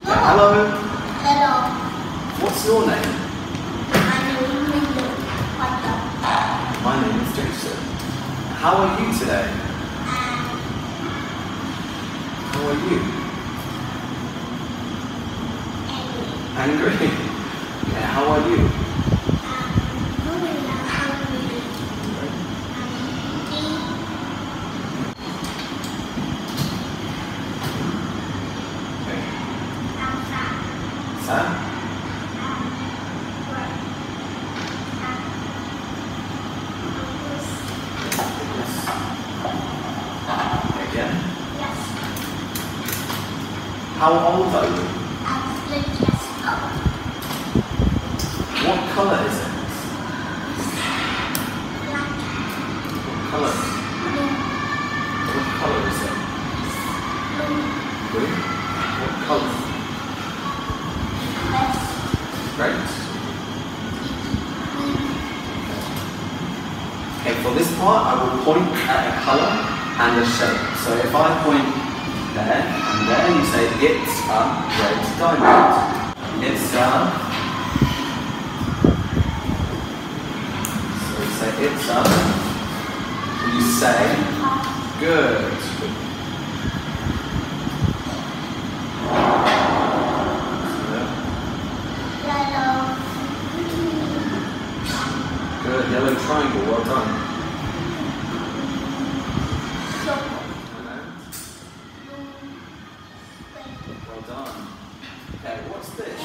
Hello. Hello. What's your name? My name is Minh. My name is Jason. How are you today? How are you? Angry. Yeah, how are you? Sad? Again? Yes. How old are you? I'm 3 years old. What colour is it? Black. What colour? Blue. What colour is it? Blue. Blue? What colour? Red. Red? Okay, for this part I will point at a colour and a shape. So if I point there and there, you say it's a red diamond. It's a... So you say it's a... You say good. Yellow. Good, yellow triangle, well done. Well done. Okay, what's this?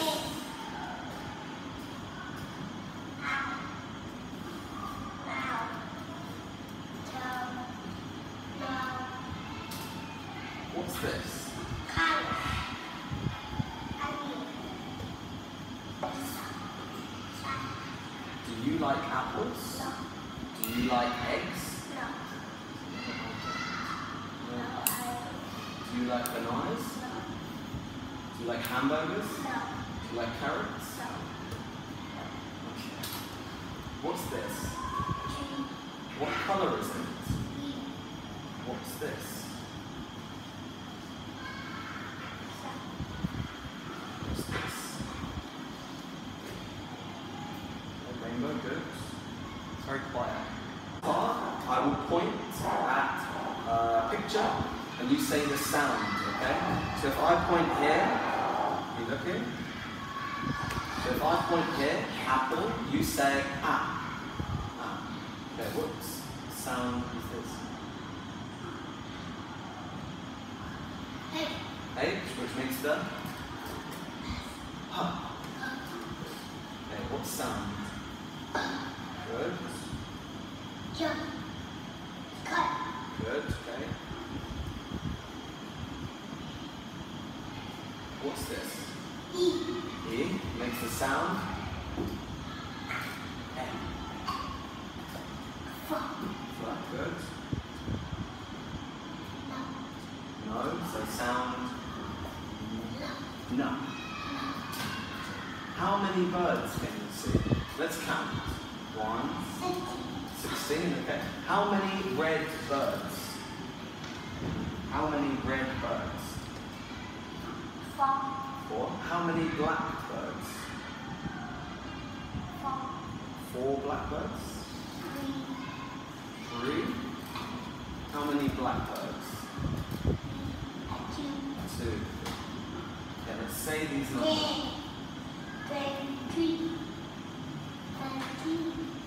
What's this? Do you like apples? Do you like eggs? Do you like bananas? Do you like hamburgers? Do you like carrots? Okay. What's this? What colour is it? What's this? What's this? A rainbow, good. It's very quiet. I will point at a picture and you say the sound, okay? So if I point here, you looking? So if I point here, apple, you say ah. Ah. Okay, what sound is this? H, which makes the huh. Okay, what sound? Good. Good, okay. What's this? E makes the sound. F. Flat, good. No, so sound. No. How many birds can you see? Let's count. 1, 16, okay. How many red birds? How many red birds? 4. How many black birds? 4 blackbirds? 3. How many blackbirds? 2. Okay, let's say these numbers. 23.